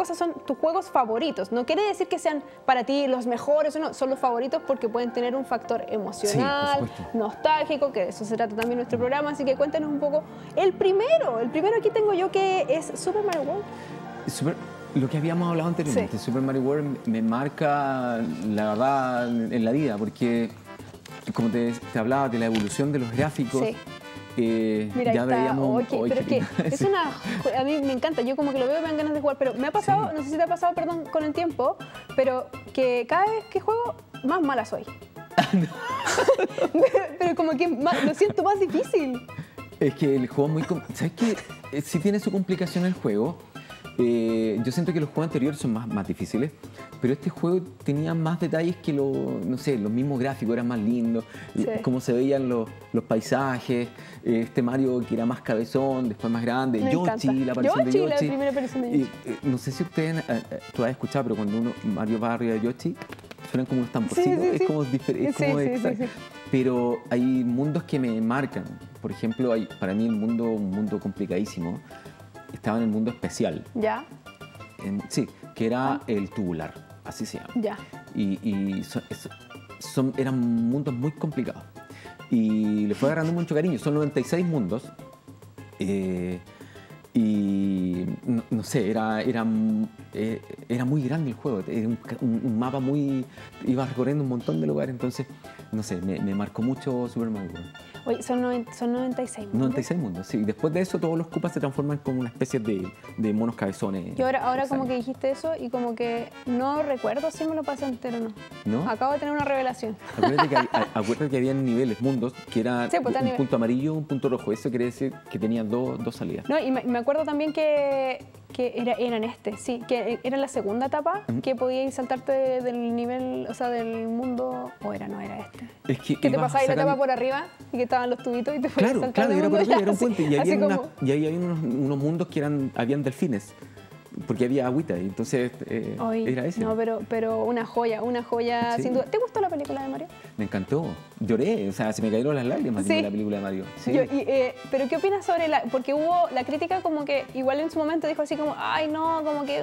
pasa son tus juegos favoritos. No quiere decir que sean para ti los mejores, no, son los favoritos porque pueden tener un factor emocional, nostálgico, que de eso se trata también nuestro programa. Así que cuéntanos un poco. El primero aquí tengo yo, que es Super Mario World. Lo que habíamos hablado anteriormente, Super Mario World me marca, la verdad, en la vida, porque como te hablaba de la evolución de los gráficos, mira, ya veíamos... pero es que es a mí me encanta, yo como que lo veo y me dan ganas de jugar, pero me ha pasado, no sé si te ha pasado, perdón, con el tiempo, pero que cada vez que juego, más mala soy. Pero como que lo siento más difícil. Es que el juego es muy... ¿Sabes qué? Sí tiene su complicación el juego. Yo siento que los juegos anteriores son más difíciles, pero este juego tenía más detalles que no sé, los mismos gráficos eran más lindos, cómo se veían los paisajes, este Mario que era más cabezón, después más grande, Yoshi, la aparición de Yoshi. La primera aparición de Yoshi. No sé si ustedes, tú has escuchado, pero cuando Mario va arriba de Yoshi, suenan como unos tamborcitos, es como diferente. Pero hay mundos que me marcan. Por ejemplo, para mí un mundo complicadísimo. Estaba en el mundo especial. ¿Ya? Sí, que era el tubular, así se llama. Ya. Y eran mundos muy complicados. Y le fue agarrando mucho cariño. Son 96 mundos. Y no sé, era muy grande el juego. Era un mapa muy... Iba recorriendo un montón de lugares. Entonces, no sé, me marcó mucho Super Mario World. Oye, son 96 mundos. 96 mundos, sí. Después de eso, todos los Koopas se transforman como una especie de monos cabezones. Yo ahora como que dijiste eso y como que no recuerdo si me lo pasé entero o no. ¿No? Acabo de tener una revelación. Acuérdate que había niveles, mundos, que era un punto amarillo, un punto rojo. Eso quiere decir que tenía dos salidas. No, y me acuerdo también que eran que era la segunda etapa, que podías saltarte del nivel, o sea, del mundo, no era este. Es que te pasabas la etapa por arriba y que estaban los tubitos y te podías saltar. Claro, era por arriba, era un puente. Y ahí había unos mundos que habían delfines, porque había agüita, y entonces era ese. No, pero una joya sin duda. ¿Te gustó la película de Mario? Me encantó, lloré, o sea, se me cayeron las lágrimas de la película de Mario. Sí. Pero ¿qué opinas sobre porque hubo la crítica como que igual en su momento dijo así como, ay no, como que...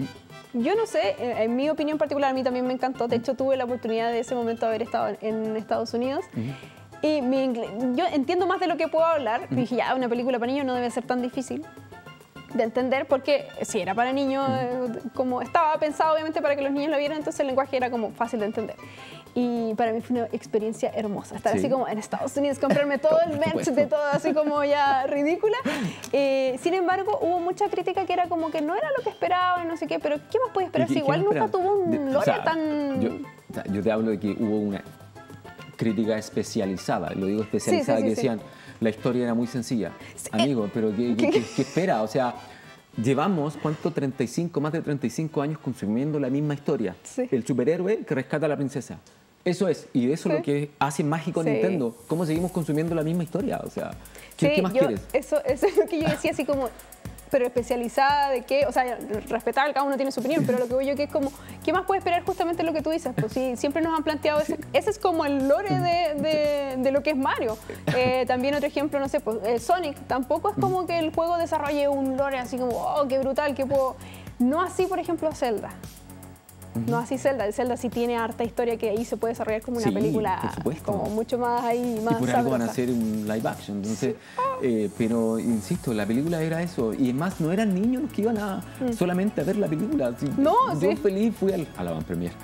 Yo no sé, en mi opinión particular a mí también me encantó, de hecho tuve la oportunidad de ese momento de haber estado en Estados Unidos. Y yo entiendo más de lo que puedo hablar. Dije, ya, una película para niños no debe ser tan difícil de entender, porque si era para niños, como estaba pensado obviamente para que los niños lo vieran, entonces el lenguaje era como fácil de entender. Y para mí fue una experiencia hermosa, estar así como en Estados Unidos, comprarme todo el merch de todo, así como ya ridícula. Sin embargo, hubo mucha crítica que era como que no era lo que esperaba y no sé qué, pero ¿qué más podía esperar si igual nunca tuvo un lore tan... Yo te hablo de que hubo una crítica especializada, lo digo especializada, que decían, la historia era muy sencilla. Amigo, pero ¿qué espera? O sea, llevamos, más de 35 años consumiendo la misma historia. El superhéroe que rescata a la princesa. Eso es, y eso es lo que hace mágico Nintendo. ¿Cómo seguimos consumiendo la misma historia? O sea, ¿qué más quieres? Eso es lo que yo decía, así como... Pero especializada de qué, o sea, respetable, cada uno tiene su opinión, pero lo que voy yo que es como, ¿qué más puede esperar justamente lo que tú dices? Pues sí, siempre nos han planteado ese es como el lore de lo que es Mario. También otro ejemplo, no sé, pues Sonic, tampoco es como que el juego desarrolle un lore así como, oh, qué brutal, qué puedo... No así, por ejemplo, Zelda. No así Zelda. El Zelda sí tiene harta historia que ahí se puede desarrollar como una película como mucho más ahí, más y por algo van a hacer un live action, entonces, pero insisto, la película era eso, y además no eran niños los que iban solamente a ver la película. Yo feliz fui a la van premier.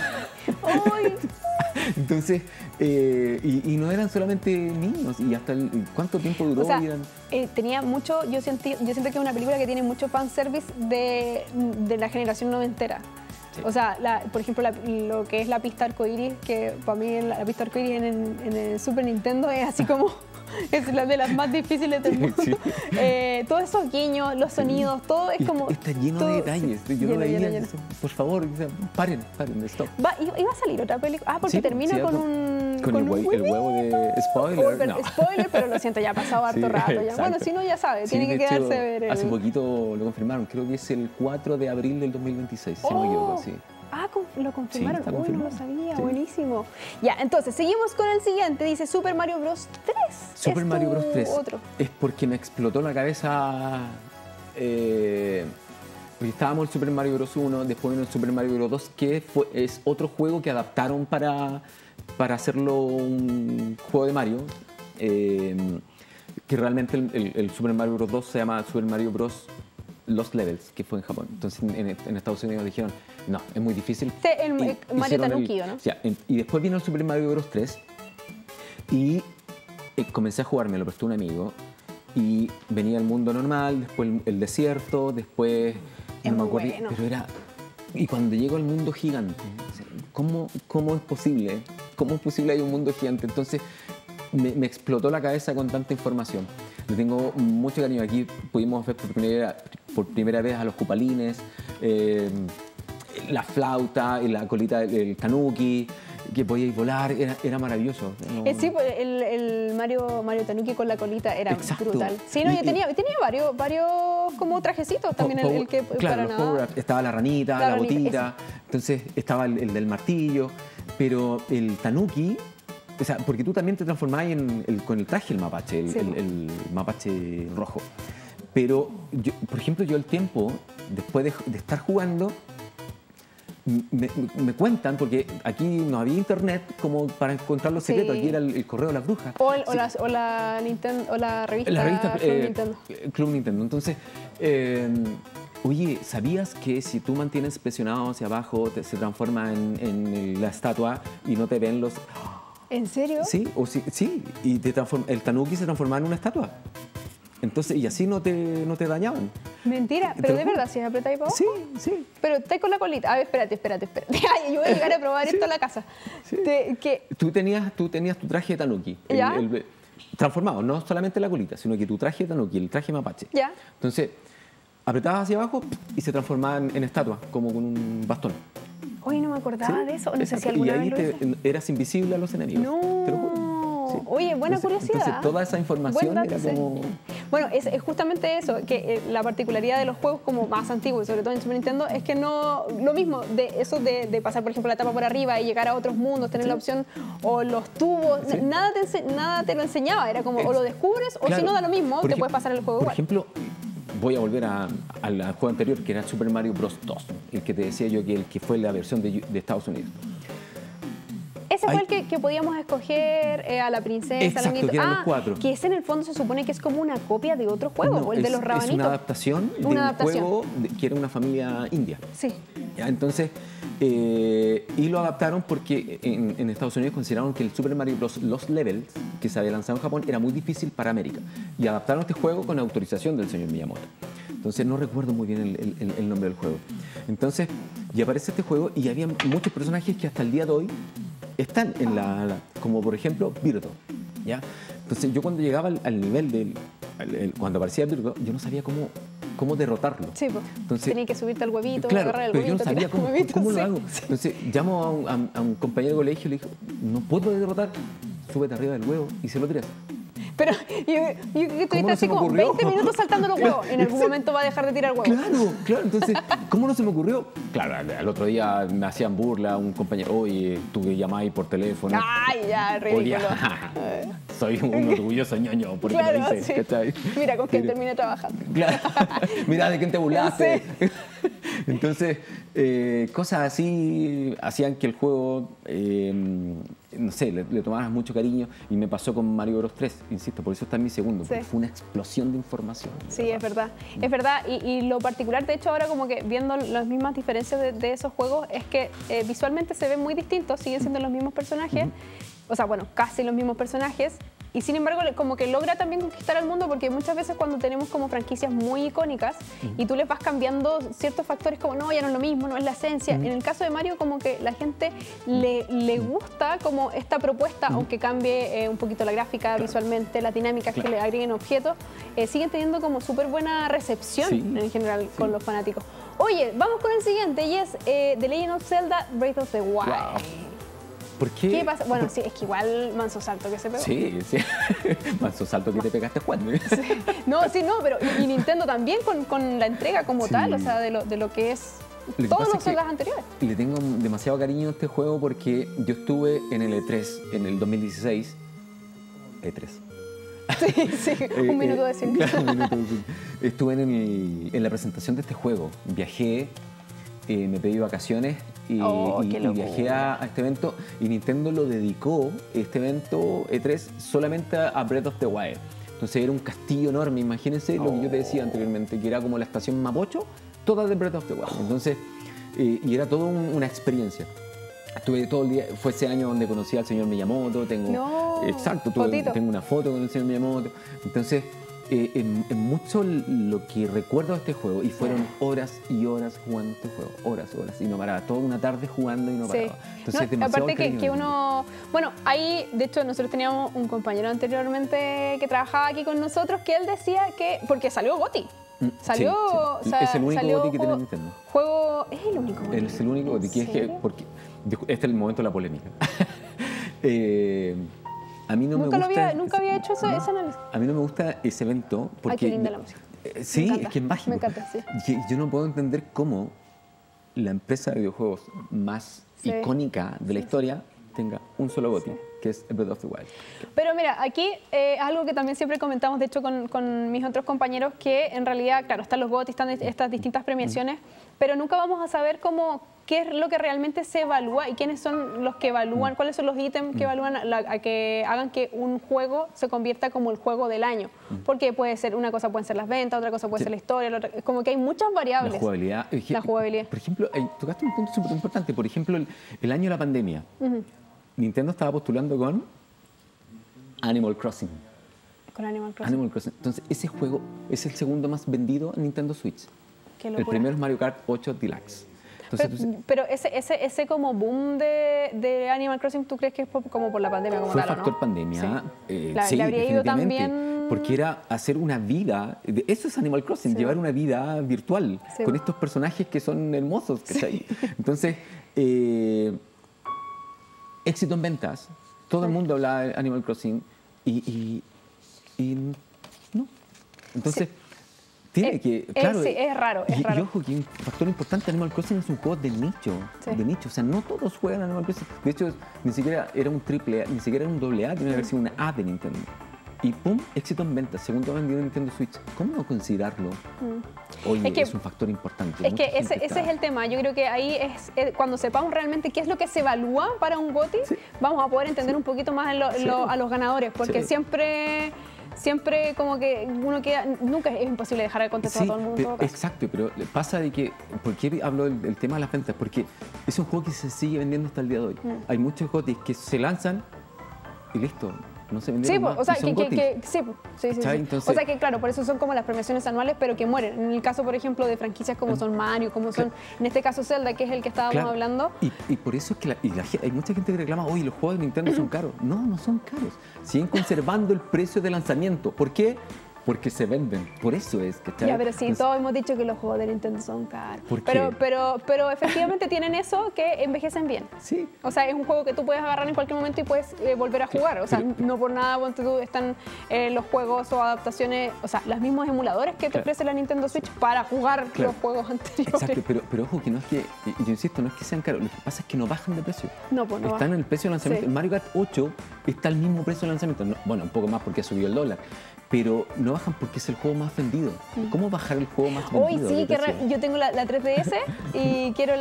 Entonces, y no eran solamente niños, y hasta ¿cuánto tiempo duró? O sea, tenía mucho, yo siento que es una película que tiene mucho fanservice de la generación noventera. O sea, por ejemplo, lo que es la pista arcoíris, que para mí la pista arcoíris en el Super Nintendo es así como... Es la de las más difíciles del mundo. Todos esos guiños, los sonidos, todo es como... Está lleno de detalles. Yo no veía. Por favor, paren, stop. ¿Iba a salir otra película? Porque termina con un... Con el huevo de spoiler. No. Spoiler, pero lo siento, ya ha pasado harto rato. Ya. Bueno, si no, ya sabe, tiene que quedarse a ver. Hace poquito lo confirmaron, creo que es el 4 de abril del 2026, si no me equivoco, sí. Lo confirmaron. Sí, no lo sabía, buenísimo. Ya, entonces, seguimos con el siguiente. Dice Super Mario Bros. 3. Super Mario Bros. 3. Otro. Es porque me explotó la cabeza estábamos el Super Mario Bros. 1, después vino el Super Mario Bros. 2, que es otro juego que adaptaron para hacerlo un juego de Mario. Que realmente el Super Mario Bros. 2 se llama Super Mario Bros. Lost Levels, que fue en Japón. Entonces en Estados Unidos dijeron, no, es muy difícil. Sí, el Mario Tanuki, ¿no? Y después vino el Super Mario Bros. 3 y comencé a jugar, me lo prestó un amigo y venía el mundo normal, después el desierto, después no me acuerdo, bueno. Pero era... Y cuando llego al mundo gigante, ¿cómo es posible? ¿Cómo es posible hay un mundo gigante? Entonces me explotó la cabeza con tanta información. Le tengo mucho cariño. Aquí pudimos ver por primera vez a los cupalines, la flauta y la colita del tanuki, que podíais volar, era maravilloso. Sí, pues, el Mario Tanuki con la colita era Exacto. brutal. Sí, no, yo tenía varios como trajecitos también, el que claro, para nada. Estaba la ranita, la botita, entonces estaba el del martillo, pero el tanuki, o sea, porque tú también te transformabas con el traje el mapache, el mapache rojo. Pero, por ejemplo, yo el tiempo, después de estar jugando, me cuentan, porque aquí no había internet como para encontrar los secretos, aquí era el correo de las brujas. O la revista Club Nintendo. Club Nintendo. Entonces, oye, ¿sabías que si tú mantienes presionado hacia abajo, se transforma en la estatua y no te ven los... ¿En serio? Sí, sí, y el tanuki se transformaba en una estatua. Entonces, y así no te dañaban. Mentira, pero de verdad, si es apretáis para abajo. Sí. Pero estáis con la colita. A ver, espérate. Ay, yo voy a llegar a probar esto en la casa. Sí. Tú tenías tu traje de tanuki. ¿Ya? Transformado, no solamente la colita, sino que tu traje de tanuki, el traje mapache. ¿Ya? Entonces, apretabas hacia abajo y se transformaba en estatua, como con un bastón. Oye, no me acordaba de eso. No sé si alguna vez lo hice. Y ahí eras invisible a los enemigos. No. Te lo juro. Sí. Oye, buena curiosidad. Entonces, toda esa información dato, era como... Bueno, es justamente eso, que la particularidad de los juegos como más antiguos, sobre todo en Super Nintendo, es que no... Lo mismo, de pasar, por ejemplo, la etapa por arriba y llegar a otros mundos, tener la opción, o los tubos, nada te lo enseñaba. Era como, o lo descubres, o si no da lo mismo, te puedes pasar el juego igual. Por ejemplo, voy a volver al juego anterior, que era Super Mario Bros. 2, el que te decía yo que fue la versión de Estados Unidos. Ese fue el que podíamos escoger a la princesa. Exacto, que eran los 4. Que ese en el fondo se supone que es como una copia de otro juego, o el de los rabanitos. Es una adaptación de un juego que era una familia india. Sí. ¿Ya? Entonces, y lo adaptaron porque en Estados Unidos consideraron que el Super Mario Bros. Lost Levels, que se había lanzado en Japón, era muy difícil para América. Y adaptaron este juego con autorización del señor Miyamoto. Entonces, no recuerdo muy bien el nombre del juego. Entonces, y aparece este juego y había muchos personajes que hasta el día de hoy están en como por ejemplo Birdo, ¿ya? Entonces yo cuando llegaba al nivel cuando aparecía Birdo, yo no sabía cómo derrotarlo. Sí, pues. Entonces, tenía que subirte al huevito, claro, agarrar el pero huevito, yo no sabía cómo lo hago. Sí. Entonces llamo a un compañero de colegio y le digo, no puedo derrotar, súbete arriba del huevo y se lo tiras. Pero yo que estuviste así como 20 minutos saltando los huevos. En algún momento va a dejar de tirar huevos. Claro. Entonces, ¿cómo no se me ocurrió? Claro, al otro día me hacían burla un compañero. Oye, tú que llamáis por teléfono. Ay, ya, ridículo. Soy un orgulloso ñoño porque claro, me dice, sí. Mira con quién terminé trabajando. Claro. Mira de quién te burlaste. Sí. Entonces, cosas así hacían que el juego, no sé, le tomaras mucho cariño, y me pasó con Mario Bros. 3, insisto, por eso está en mi segundo, porque fue una explosión de información. Sí, es verdad. Es verdad, y lo particular, de hecho, ahora como que viendo las mismas diferencias de esos juegos, es que visualmente se ven muy distintos, siguen siendo los mismos personajes, o sea, bueno, casi los mismos personajes, y sin embargo como que logra también conquistar al mundo, porque muchas veces cuando tenemos como franquicias muy icónicas y tú les vas cambiando ciertos factores como no, ya no es lo mismo, no es la esencia. En el caso de Mario como que la gente le gusta como esta propuesta, aunque cambie un poquito la gráfica visualmente, las dinámicas que le agreguen objetos, siguen teniendo como súper buena recepción en general con los fanáticos. Oye, vamos con el siguiente y es The Legend of Zelda Breath of the Wild. Wow. ¿Por qué? ¿Qué pasa? Bueno, sí, es que igual manso salto que se pegó. Sí. Manso salto que te pegaste jugando. Sí. No, pero y Nintendo también con la entrega como tal, o sea, de lo que es todos los Zeldas anteriores. Le tengo demasiado cariño a este juego porque yo estuve en el E3 en el 2016. E3. Sí, sí, un minuto de cine. Claro, un minuto de cine. Estuve en la presentación de este juego. Viajé, me pedí vacaciones y viajé a este evento. Y Nintendo lo dedicó, este evento E3, solamente a Breath of the Wild. Entonces era un castillo enorme. Imagínense lo que yo te decía anteriormente, que era como la estación Mapocho, toda de Breath of the Wild. Entonces, y era toda una experiencia. Estuve todo el día, fue ese año donde conocí al señor Miyamoto, tengo una foto con el señor Miyamoto. Entonces, en mucho lo que recuerdo de este juego, y fueron horas y horas jugando este juego, horas, y no paraba, toda una tarde jugando y no paraba. Entonces, no, aparte que uno, bueno, ahí, de hecho, nosotros teníamos un compañero anteriormente que trabajaba aquí con nosotros, que él decía que, porque salió GOTY. Salió, sí. Es el único GOTY que tiene Nintendo. Es el único GOTY. Es el único GOTY, que es que, porque este es el momento de la polémica. A mí no me gusta... Nunca había hecho ese análisis. A mí no me gusta ese evento porque... Qué linda la música. Sí, es que es mágico. Me encanta, sí. Yo no puedo entender cómo la empresa de videojuegos más icónica de la historia tenga un solo GOTY, que es Breath of the Wild. Pero mira, aquí algo que también siempre comentamos, de hecho, con mis otros compañeros, que en realidad, claro, están los GOTY, están estas distintas premiaciones, pero nunca vamos a saber qué es lo que realmente se evalúa y quiénes son los que evalúan, cuáles son los ítems que evalúan a que hagan que un juego se convierta como el juego del año. Porque puede ser, una cosa pueden ser las ventas, otra cosa puede ser la historia, como que hay muchas variables. La jugabilidad. La jugabilidad. Por ejemplo, tocaste un punto súper importante. Por ejemplo, el año de la pandemia. Nintendo estaba postulando con Animal Crossing. Con Animal Crossing. Entonces, ese juego es el segundo más vendido en Nintendo Switch. Qué locura. El primero es Mario Kart 8 Deluxe. Entonces, pero ese como boom de Animal Crossing, ¿tú crees que es como por la pandemia? Como fue tal, factor ¿no? pandemia. Sí. Sí, le habría ido definitivamente. también... Porque era hacer una vida... Eso es Animal Crossing, llevar una vida virtual con estos personajes que son hermosos, ¿cachai? Entonces... éxito en ventas, todo el mundo hablaba de Animal Crossing y no. Entonces, tiene que, claro. Sí, es raro, es raro. Y ojo, que un factor importante, Animal Crossing es un juego de nicho, o sea, no todos juegan Animal Crossing. De hecho, ni siquiera era un triple A, ni siquiera era un doble A, tenía que haber sido una A de Nintendo. Y pum, éxito en ventas, segundo vendido en Nintendo Switch. ¿Cómo no considerarlo? Oye, es un factor importante. Es que ese es el tema. Yo creo que ahí es cuando sepamos realmente qué es lo que se evalúa para un GOTY, vamos a poder entender un poquito más a los ganadores, porque siempre como que uno queda, nunca es imposible dejar de contestar a todo el mundo. Exacto, pero pasa de que, ¿por qué hablo del tema de las ventas? Porque es un juego que se sigue vendiendo hasta el día de hoy. Hay muchos GOTYs que se lanzan y listo. No se vendieron más, o sea, sí. Entonces, o sea que claro, por eso son como las premiaciones anuales, pero que mueren. En el caso, por ejemplo, de franquicias como son Mario, como son, en este caso Zelda, que es el que estábamos hablando. Y por eso es que hay mucha gente que reclama, oye, los juegos de Nintendo son caros. No, no son caros. Siguen conservando el precio de lanzamiento. ¿Por qué? Porque se venden, por eso es, ¿cachai? Ya, pero sí, entonces, todos hemos dicho que los juegos de Nintendo son caros. ¿Por qué? Pero efectivamente tienen eso, que envejecen bien. Sí. O sea, es un juego que tú puedes agarrar en cualquier momento y puedes volver a jugar. O sea, no por nada, ponte tú, están los juegos o adaptaciones, o sea, los mismos emuladores que te ofrece la Nintendo Switch para jugar los juegos anteriores. Exacto, pero ojo, que no es que, yo insisto, no es que sean caros, lo que pasa es que no bajan de precio. No, pues no están en el precio de lanzamiento. El Mario Kart 8 está al mismo precio de lanzamiento. No, bueno, un poco más porque ha subido el dólar. Pero no bajan porque es el juego más vendido. ¿Cómo bajar el juego más vendido? Hoy sí, yo tengo la 3DS y quiero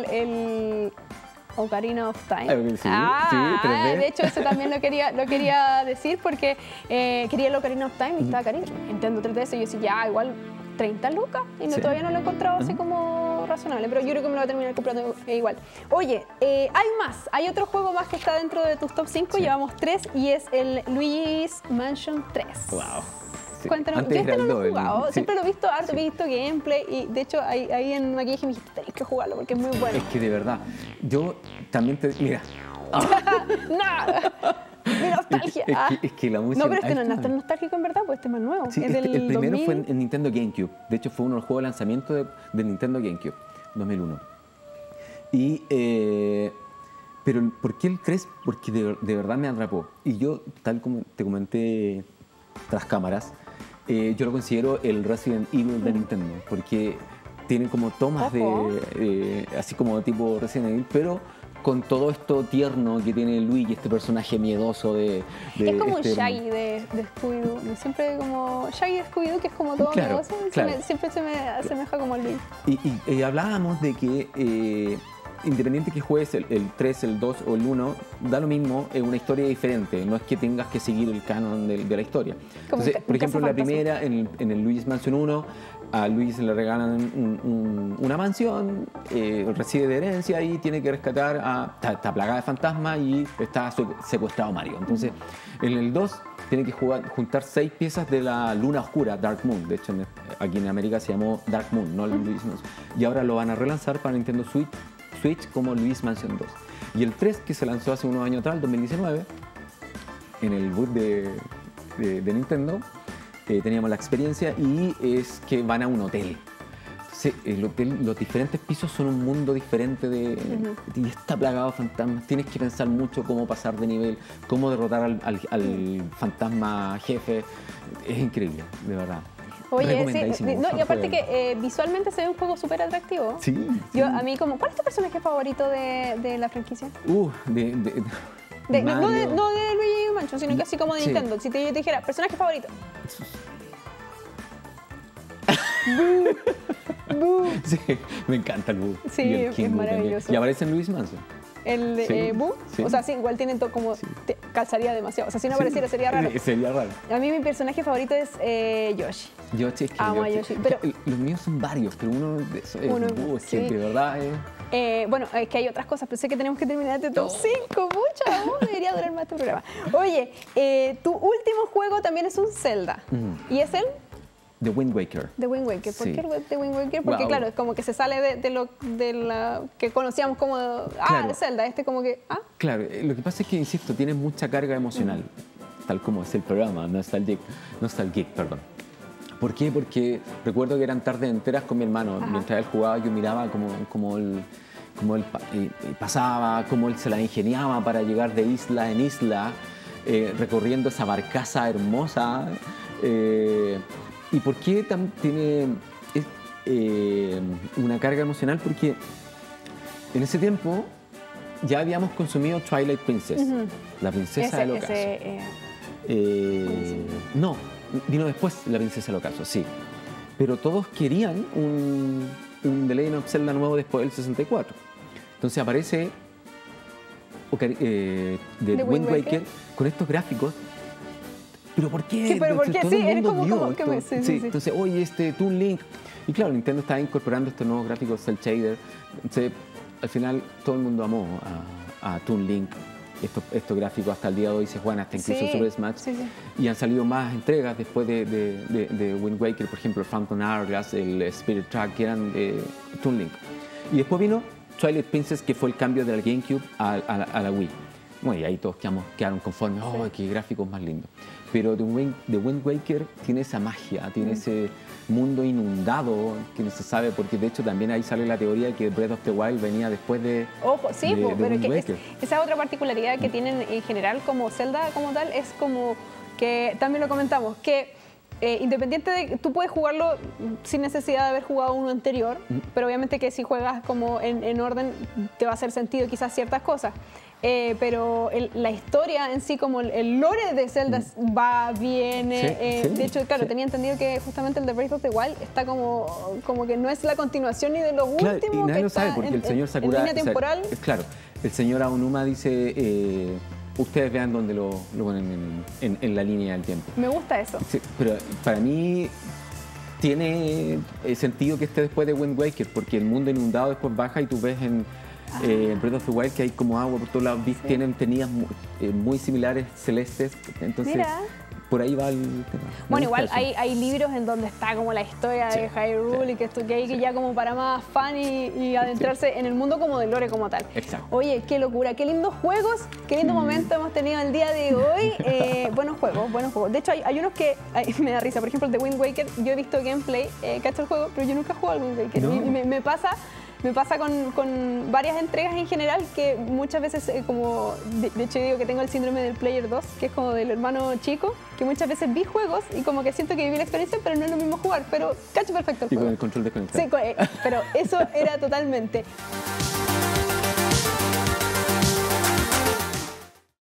el Ocarina of Time. Sí, 3D. De hecho, eso también lo quería decir porque quería el Ocarina of Time y estaba carísimo. Nintendo 3DS y yo decía, ya, igual 30 lucas y todavía no lo he encontrado así como razonable, pero yo creo que me lo voy a terminar comprando igual. Oye, hay otro juego más que está dentro de tus top 5, llevamos 3 y es el Luigi's Mansion 3. Wow. Cuéntanos, yo no lo he jugado, siempre lo he visto harto, he visto gameplay y de hecho ahí en maquillaje me dijiste, tenés que jugarlo porque es muy bueno. Es que de verdad, yo también mira. ¡No! ¡Mi nostalgia! Es que la música... No, pero este no es tan nostálgico en verdad, pues este es más nuevo. Sí, es del el primero 2000... fue en Nintendo GameCube. De hecho, fue uno de los juegos de lanzamiento de Nintendo GameCube, 2001. Pero ¿por qué el 3? Porque de verdad me atrapó. Y yo, tal como te comenté tras cámaras, yo lo considero el Resident Evil de Nintendo, porque tiene como tomas así como tipo Resident Evil, pero con todo esto tierno que tiene Luigi, este personaje miedoso de es como un Shaggy de Scooby-Doo. Siempre como Shaggy de Scooby-Doo, que es como todo miedoso. Siempre se me asemeja como a Luigi. Y hablábamos de que independiente que juegues el 3, el 2 o el 1, da lo mismo, es una historia diferente. No es que tengas que seguir el canon de la historia. Entonces, por ejemplo, en la primera, en el Luigi's Mansion 1, a Luigi se le regalan una mansión, recibe de herencia y tiene que rescatar está plagada de fantasmas y está secuestrado Mario. Entonces, en el 2 tiene que juntar 6 piezas de la luna oscura, Dark Moon. De hecho, aquí en América se llamó Dark Moon, no el Luigi's Mansion. Y ahora lo van a relanzar para Nintendo Switch como Luigi's Mansion 2. Y el 3, que se lanzó hace unos años atrás, el 2019, en el boot de Nintendo, teníamos la experiencia y es que van a un hotel. El hotel, los diferentes pisos son un mundo diferente y está plagado de fantasmas. Tienes que pensar mucho cómo pasar de nivel, cómo derrotar al fantasma jefe. Es increíble, de verdad. Oye, sí, no, y aparte que visualmente se ve un juego súper atractivo. Sí. A mí como, ¿cuál es tu personaje favorito de la franquicia? No de Luigi Mansion, sino que así como de Nintendo. Si yo te dijera, personaje favorito. Boo. Sí, me encanta el Boo. Sí, es maravilloso. Y aparece en Luigi's Mansion. El Boo, sí. O sea, sí, igual tienen todo como, calzaría demasiado. O sea, si no apareciera sería raro. Sería raro. A mí mi personaje favorito es Yoshi. Yoshi, es que amo a Yoshi. Pero los míos son varios, pero uno de esos es Boo, es que de verdad es... bueno, es que hay otras cosas, pero sé que tenemos que terminar este top 5, mucha, debería durar más este programa. Oye, tu último juego también es un Zelda, y es el... The Wind Waker. The Wind Waker. ¿Por qué The Wind Waker? Porque claro, es como que se sale de la que conocíamos como Zelda, como que... Claro, lo que pasa es que, insisto, tiene mucha carga emocional, tal como es el programa, Nostalgic, perdón. ¿Por qué? Porque recuerdo que eran tardes enteras con mi hermano. Mientras él jugaba, yo miraba cómo él pasaba, cómo él se la ingeniaba para llegar de isla en isla, recorriendo esa barcaza hermosa. ¿Y por qué tiene una carga emocional? Porque en ese tiempo ya habíamos consumido Twilight Princess, la princesa del ocaso. No, vino después la princesa del ocaso, sí. Pero todos querían un The Legend of Zelda nuevo después del 64. Entonces aparece The Wind Waker con estos gráficos. ¿Pero por qué? ¿Pero por qué? Todo Sí, el mundo eres como que sí. Entonces, oye, Toon Link. Y claro, Nintendo estaba incorporando estos nuevos gráficos, Cell Shader. Entonces, al final, todo el mundo amó a Toon Link. Estos gráficos hasta el día de hoy se juegan hasta incluso Super Smash. Y han salido más entregas después de Wind Waker, por ejemplo, el Phantom Hourglass, el Spirit Track, que eran de Toon Link. Y después vino Twilight Princess, que fue el cambio de la GameCube a la Wii. Bueno, y ahí todos quedaron conformes. ¡Oh, qué gráficos más lindos! Pero The Wind Waker tiene esa magia, tiene ese mundo inundado que no se sabe, porque de hecho también ahí sale la teoría de que Breath of the Wild venía después de Ojo, sí, de pero Wind Waker. Esa otra particularidad que tienen en general como Zelda como tal es como que también lo comentamos, que independiente de tú puedes jugarlo sin necesidad de haber jugado uno anterior, pero obviamente que si juegas como en orden te va a hacer sentido quizás ciertas cosas. Pero la historia en sí, como el lore de Zelda va, viene. De hecho, claro, tenía entendido que justamente el de Breath of the Wild está como que no es la continuación ni de lo último. Y nadie lo sabe porque el señor Sakura. En línea temporal. Claro, el señor Aonuma dice. Ustedes vean dónde lo ponen en la línea del tiempo. Me gusta eso. Sí, pero para mí tiene sentido que esté después de Wind Waker, porque el mundo inundado después baja y tú ves en Breath of the Wild que hay como agua por todos lados. Tienen tenías muy similares celestes, entonces mira, por ahí va el tema. Bueno, igual hay libros en donde está como la historia de Hyrule y que hay que ya como para más fan y adentrarse en el mundo como del lore como tal. Exacto. Oye, qué locura, qué lindos juegos, qué lindo momento hemos tenido el día de hoy. Buenos juegos. De hecho, hay unos que me da risa. Por ejemplo, el de Wind Waker, yo he visto gameplay, cacho el juego, pero yo nunca he jugado al Wind Waker. No. Y me pasa con varias entregas en general que muchas veces, como de hecho digo que tengo el síndrome del Player 2, que es como del hermano chico, que muchas veces vi juegos y como que siento que viví la experiencia, pero no es lo mismo jugar, pero cacho perfecto el juego. Y con el control desconectado. Sí, pero eso era totalmente.